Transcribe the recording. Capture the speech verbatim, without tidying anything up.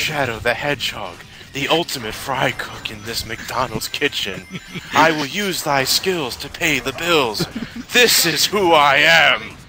Shadow the Hedgehog, the ultimate fry cook in this McDonald's kitchen. I will use thy skills to pay the bills. This is who I am.